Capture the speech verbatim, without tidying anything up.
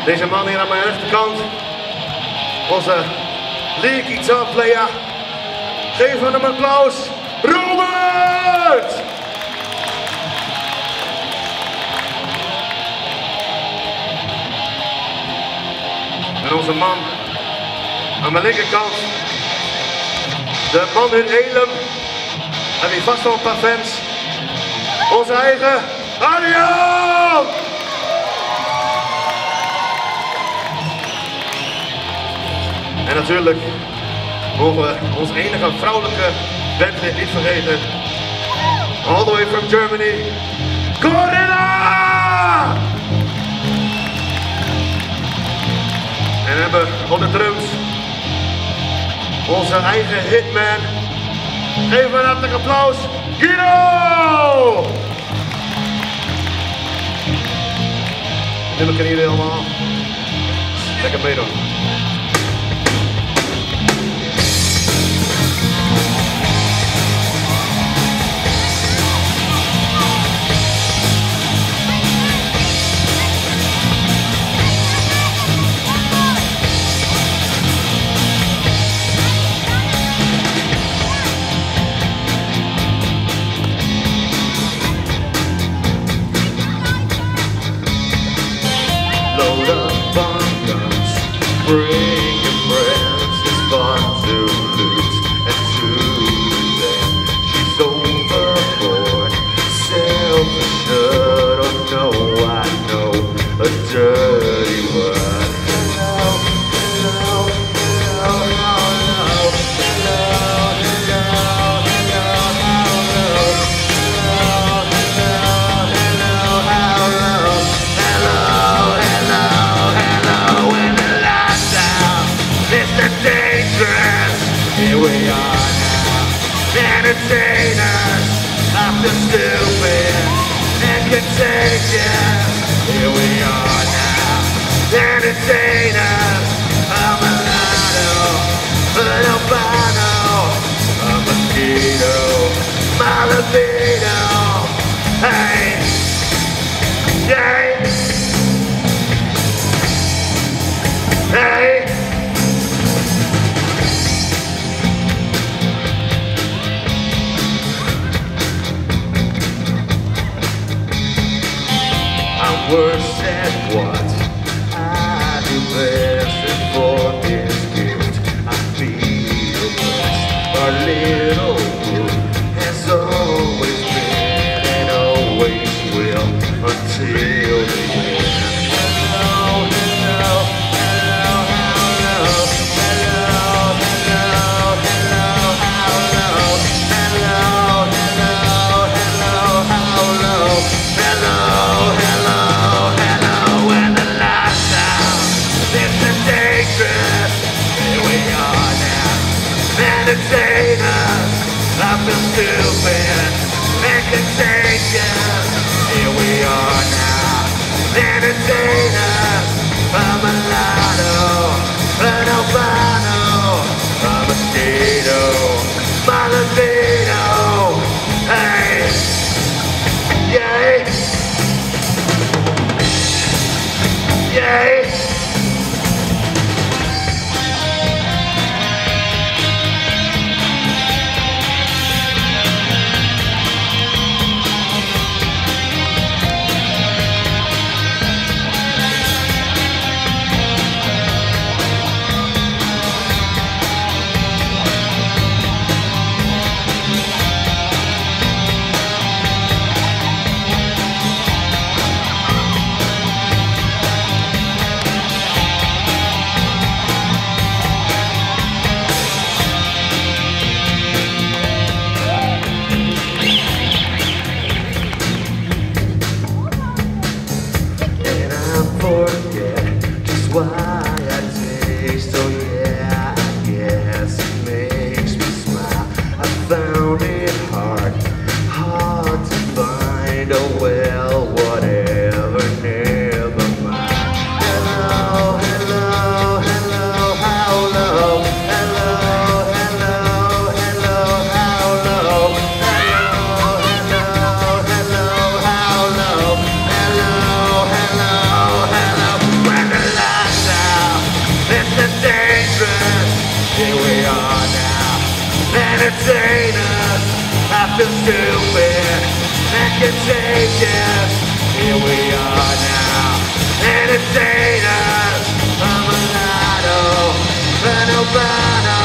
Deze man hier aan mijn rechterkant, onze lead guitar player. Geef hem een applaus, Robert! En onze man aan mijn linkerkant, de man in Elem, heb je vast wel een paar fans. Onze eigen Arjan! En natuurlijk mogen we onze enige vrouwelijke bandlid niet vergeten. All the way from Germany, Corinna! En we hebben op de drums onze eigen hitman. Geef een hartelijk applaus, Guido! Dit kennen jullie allemaal. Lekker meedoen. Load up on guns, bring your friends, it's fun to lose and to lose. She's overboard, self-assured, oh no, I know a dirty word. Hello, hello, hello, hello, hello, hello, hello, here we are now, entertainers, after stupid and contagious. Here we are now, entertainers, a mulatto, an albino, a mosquito, my libido. Hey, hey, hey. Worse at what I do best, and for this gift I feel blessed. Our little group has always been and always will until the end. Hello, hello, hello, hello, hello, hello, hello, hello, hello, hello, hello, hello, hello. Entertainers, I feel stupid and contagious. Here we are now, entertainers, a mulatto, an albino, a mosquito, my libido. Hey, yay, yay. Forget just why I taste. Oh yeah, I guess it makes me smile. I found it hard, hard to find. Oh well, whatever, never mind. Hello, hello, hello, how low? Hello, hello, hello, how low? Hello, hello, hello, how low? Hello, hello. When the entertain us. I feel stupid and contagious. Here we are now, entertain us. I'm a lotto, an albino.